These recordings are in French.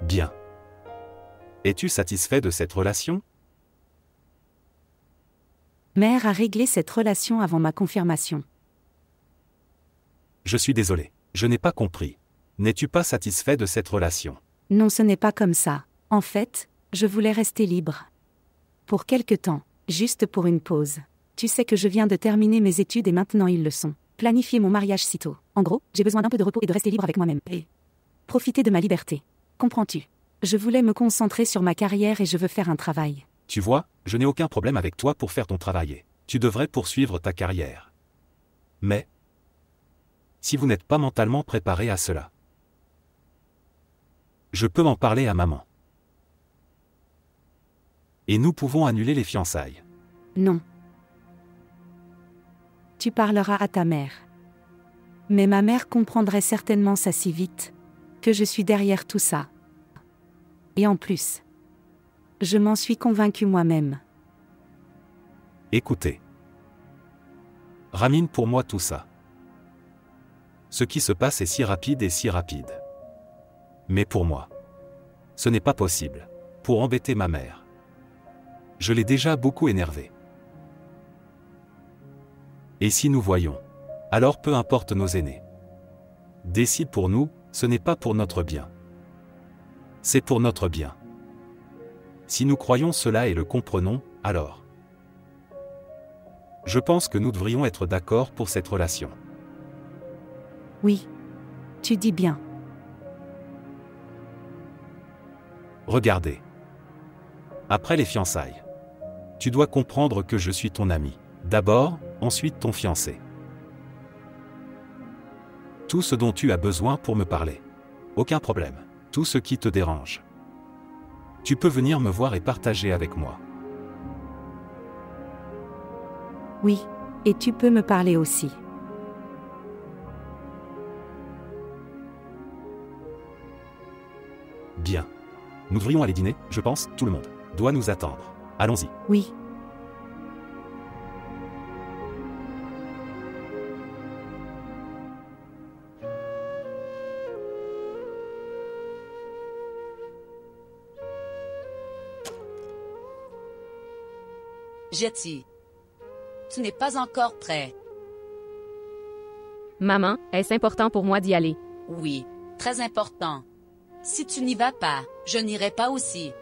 Bien. Es-tu satisfait de cette relation? Mère a réglé cette relation avant ma confirmation. Je suis désolé. Je n'ai pas compris. N'es-tu pas satisfait de cette relation? Non, ce n'est pas comme ça. En fait, je voulais rester libre. Pour quelque temps, juste pour une pause. Tu sais que je viens de terminer mes études et maintenant ils le sont. Planifier mon mariage si tôt. En gros, j'ai besoin d'un peu de repos et de rester libre avec moi-même. Et profiter de ma liberté. Comprends-tu? Je voulais me concentrer sur ma carrière et je veux faire un travail. Tu vois, je n'ai aucun problème avec toi pour faire ton travail. Tu devrais poursuivre ta carrière. Mais, si vous n'êtes pas mentalement préparé à cela, je peux en parler à maman. Et nous pouvons annuler les fiançailles. Non. Tu parleras à ta mère. Mais ma mère comprendrait certainement ça si vite, que je suis derrière tout ça. Et en plus, je m'en suis convaincue moi-même. Écoutez. Ramine pour moi tout ça. Ce qui se passe est si rapide et si rapide. Mais pour moi, ce n'est pas possible. Pour embêter ma mère. Je l'ai déjà beaucoup énervée. Et si nous voyons, alors peu importe nos aînés. Décide pour nous, ce n'est pas pour notre bien. C'est pour notre bien. Si nous croyons cela et le comprenons, alors je pense que nous devrions être d'accord pour cette relation. Oui. Tu dis bien. Regardez. Après les fiançailles, tu dois comprendre que je suis ton ami. D'abord, ensuite ton fiancé. Tout ce dont tu as besoin pour me parler. Aucun problème. Tout ce qui te dérange. Tu peux venir me voir et partager avec moi. Oui. Et tu peux me parler aussi. Bien. Nous devrions aller dîner, je pense, tout le monde doit nous attendre. Allons-y. Oui. Jetty. Tu n'es pas encore prêt. Maman, est-ce important pour moi d'y aller? Oui, très important. Si tu n'y vas pas, je n'irai pas aussi.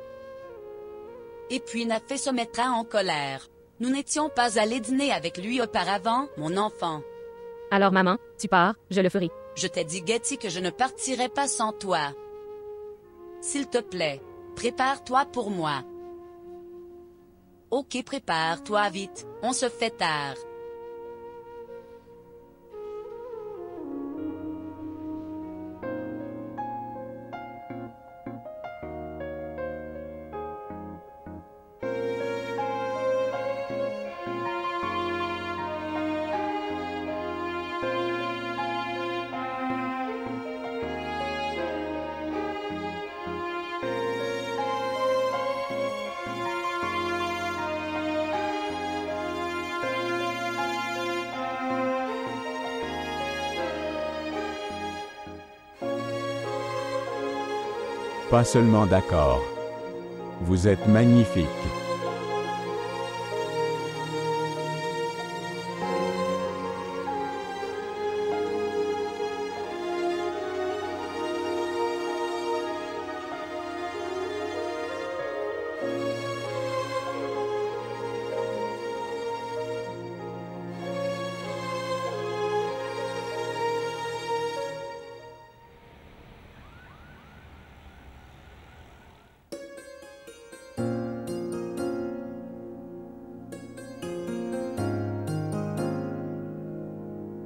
Et puis Nafé se mettra en colère. Nous n'étions pas allés dîner avec lui auparavant, mon enfant. Alors maman, tu pars, je le ferai. Je t'ai dit, Getty, que je ne partirai pas sans toi. S'il te plaît, prépare-toi pour moi. Ok, prépare-toi vite, on se fait tard. Pas seulement d'accord. Vous êtes magnifique.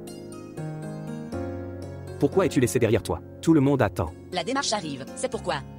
Pourquoi es-tu laissé derrière toi? Tout le monde attend. La démarche arrive, c'est pourquoi.